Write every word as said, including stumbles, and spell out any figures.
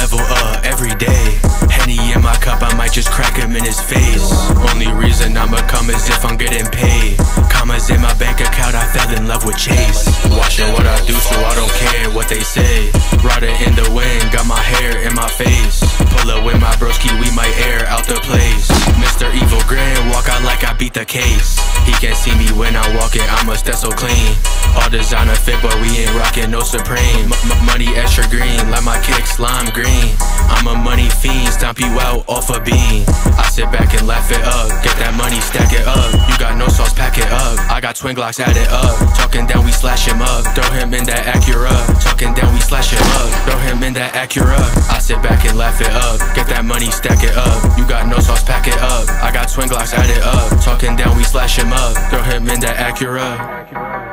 level up every day. Henny in my cup, I might just crack him in his face. Only reason I'ma come is if I'm getting paid. Commas in my bank account, I fell in love with Chase. Watching what I do, so I don't care what they say. Rider in the wind, got my hair in my face. Pull up with my broski, we might air out the place. Mister Evil Grin, walk out like I beat the case. He can't see me when I'm walking, I'm a stencil clean. All designer fit, but we ain't rockin' no Supreme. M money extra green, like my kicks lime green. I'm a money fiend, stomp you out off a bean. I sit back and laugh it up, get that money, stack it up. You got no sauce, pack it up. I got twin Glocks, add it up. Talking down, we slash him up. Throw him in that Acura. Talking down, we slash him up. Throw him in that Acura. I sit back and laugh it up, get that money, stack it up. You got no sauce, pack it up. I got twin Glocks, add it up. Talking down, we slash him up. Throw him in that Acura.